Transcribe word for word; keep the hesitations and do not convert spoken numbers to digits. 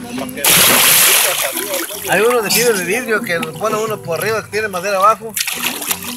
Hay uno de vidrio de vidrio que lo pone uno por arriba, que tiene madera abajo.